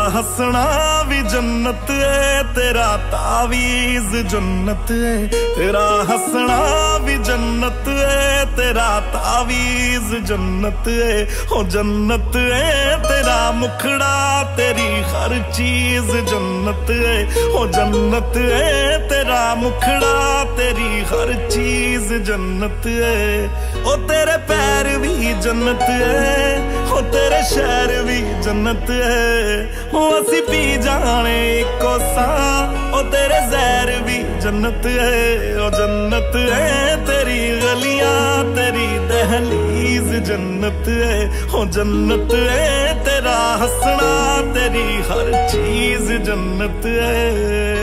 हंसना भी जन्नत है, तेरा तावीज जन्नत है। तेरा हंसना भी जन्नत है, तेरा तावीज जन्नत है। ओ जन्नत है तेरा मुखड़ा, तेरी हर चीज जन्नत है। ओ जन्नत है तेरा मुखड़ा, तेरी हर चीज जन्नत है। ओ तेरे पैर भी जन्नत है, ओ तेरे शहर भी जन्नत है। ओ असी पी जाने इको सा, ओ तेरे जहर भी जन्नत है। ओ जन्नत है तेरी गलियां, तेरी दहलीज जन्नत है। ओ जन्नत है तेरा हंसना, तेरी हर चीज जन्नत है।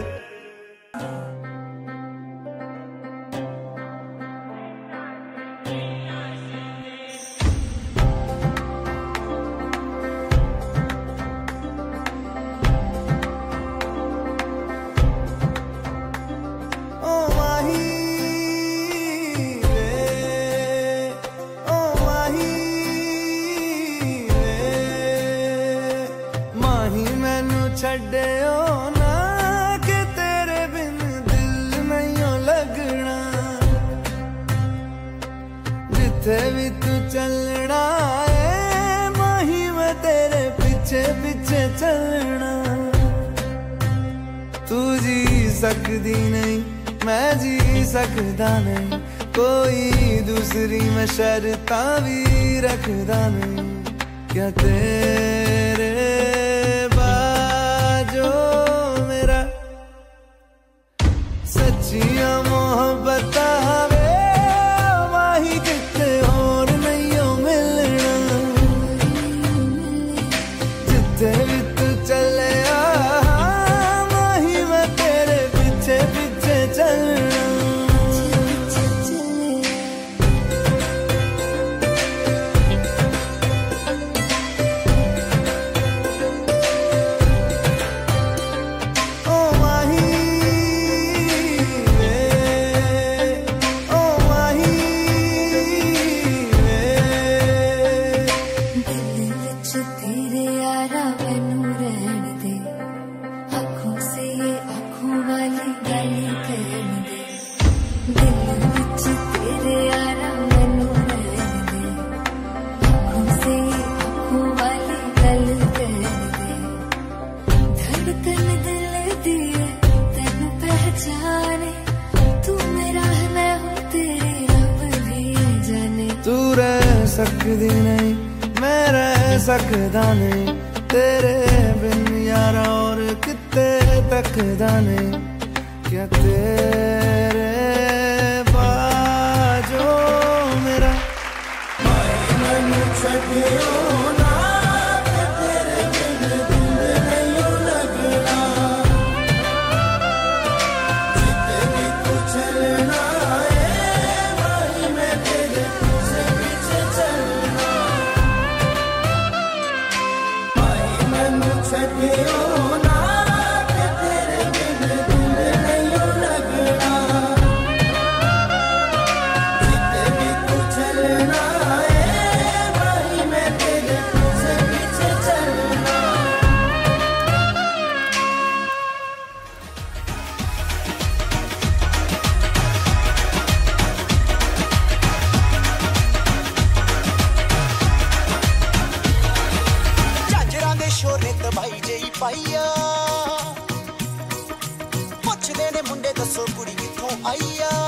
छड्डियो ना कि तेरे बिन दिल नहीं लगना, जिथे भी तू चलना है माही मैं तेरे पीछे पीछे चलना। तू जी सकदी नहीं मैं जी सकदा नहीं, कोई दूसरी मैं शर्तां भी रखदा नहीं। क्या तेरे जो मेरा सच्चियां मोहब्बत वे माही किते और नहीं हो मिलना, जिथे भी तू चले माही मैं तेरे पीछे पीछे चलना। सकदी नहीं मैं रह सकदा नहीं, तेरे बिन यारा और किते तकदा नहीं। क्या तेरे बाजो मेरा मैनू छड्डियो ना कि तेरे बिन दिल नहीं लगना, जिथे भी तू चलना शोरे दवाई जई पाइया, पुछदे ने मुंडे दसो कुड़ी किथों आईया।